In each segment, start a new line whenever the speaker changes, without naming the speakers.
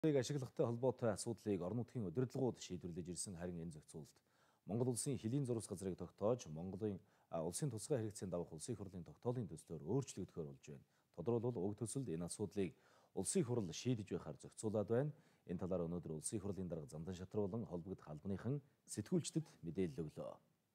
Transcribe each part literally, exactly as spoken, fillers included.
Ашиглагтай холбоотой асуудлыг орон нутгийн удирдлагууд шийдвэрлэж ирсэн харин энэ зохицуулалт Монгол улсын хөлийн зурвас газрыг тогтоож Монголын улсын тусгай хэрэгцээнд давах улсын их хурлын тогтоолын төслөөр өөрчлөгдөхөөр болж байна. Тодорхойлбол уг төсөлд энэ асуудлыг улсын их хурл шийдэж байхаар зохицуулаад байна. Энэ талаар өнөөдөр улсын их хурлын дарга Зандан Шатран болон холбогдох албаныхан сэтгүүлчдэд мэдээлэл өглөө.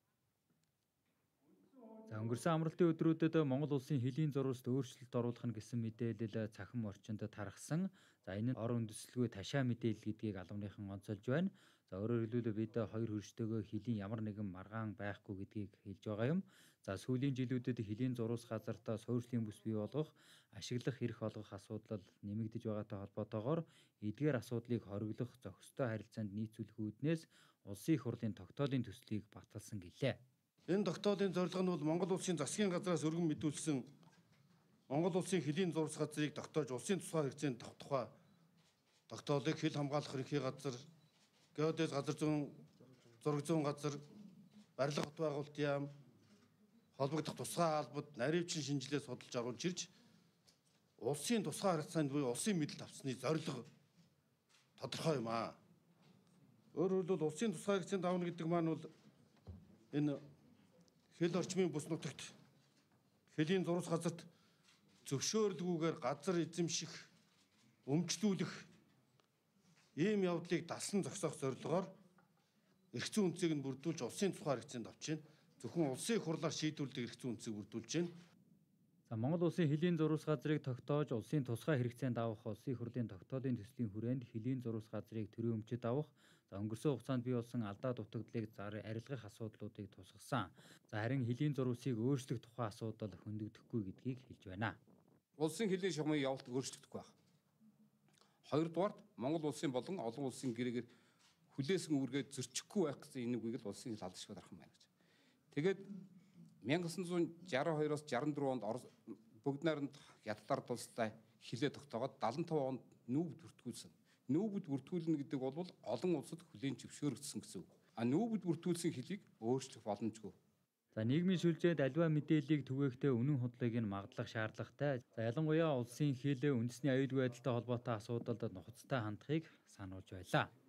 За өнгөрсөн амралтын өдрүүдэд Монгол улсын хөлийн зурваст өөрчлөлт оруулах нь гэсэн мэдээлэл цахим орчинд тархсан. За энэ нь ор үндэслэлгүй ташаа мэдээлэл гэдгийг албаныхан онцолж байна. За өөрөөр хэлбэл бид хоёр хөрштөөгөө хөлийн ямар нэгэн маргаан байхгүй гэдгийг хэлж байгаа юм. За сүүлийн жилүүдэд хөлийн зурвас газарт суурьшлийн бүс бий болгох, ашиглах эрх олгох асуудал нэмэгдэж байгаатай холбоотойгоор эдгээр асуудлыг хориглох зохистой харилцаанд нийцүүлэх үүднээс улсын их хурлын тогтоолын төслийг баталсан гэлээ.
Энэ тогтоолын зорилго нь бол Монгол улсын засгийн газраас өргөн мэдүүлсэн Монгол улсын хөлийн зурвас газрыг тогтоож улсын тусгай хэрэгцээнд давах тухай тогтоолыг хил хамгаалах ерөнхий газар, геодэс газар зүйн зураг зүйн газар, барилга хот байгуулалтын яам, холбогдох тусгай албад наривчин шинжилгээ судалж оруулж ирж улсын тусгай харилцаанд буюу улсын мэдэлд авсны зорилго тодорхой юм аа. Өөрөөр хэлбэл улсын тусгай хэрэгцээнд давна гэдэг маань бол энэ хил орчмын бүс нутагт хөлийн зурвас газарт зөвшөөрлгүйгээр газар эзэмших, өмчлүүлэх ийм явдлыг дасан зогсоох зорилгоор эрх зүйн үнцийг нь бүрдүүлж улсын тусгай хэрэгцээнд авч байна. Зөвхөн улсын их хурлаар шийдвэрлэдэг эрх зүйн үнцийг бүрдүүлж байна.
За Монгол улсын хөлийн зурвас газрыг тогтоож улсын тусгай хэрэгцээнд авах улсын их хурлын тогтоолын төслийн хүрээнд хөлийн зурвас газрыг төрийн өмчөд авах, за өнгөрсөн хугацаанд бий болсон алдаа дутагдлыг зар арилгах асуудлуудыг тусгасан. За харин хөлийн зурвасыг өөрчлөх тухай асуудал хөндөгдөхгүй гэдгийг хэлж байна.
Улсын хөлийн шугамын явалт өөрчлөгдөхгүй байна. Хоёрдугаард Монгол улсын болон олон улсын гэрээгээр хүлээсэн үүргээ зөрчихгүй байх гэсэн энэ үгийг л улсын хэл алдаршгүй дархан байна гэж. Тэгээд мянга тоғыз жүз жаахан хоёроос жаахан дөрвөн онд бүгд найрамд хятадаар тулстай хилээ тогтоогоод даалан таван онд нүүбд бүртгүүлсэн. Нүүбд бүртгүүлнэ гэдэг бол олон улсад хүлээн зөвшөөрөгдсөн гэсэн үг. А нүүбд бүртгүүлсэн хилийг өөрчлөх боломжгүй.
За нийгмийн сүлжээд аливаа мэдээллийг түгээхдээ үнэн худлыг нь магадлах шаардлагатай. За ялангуяа улсын хил үндэсний аюулгүй байдалтай холбоотой асуудалд нухацтай хандахыг сануулж байлаа.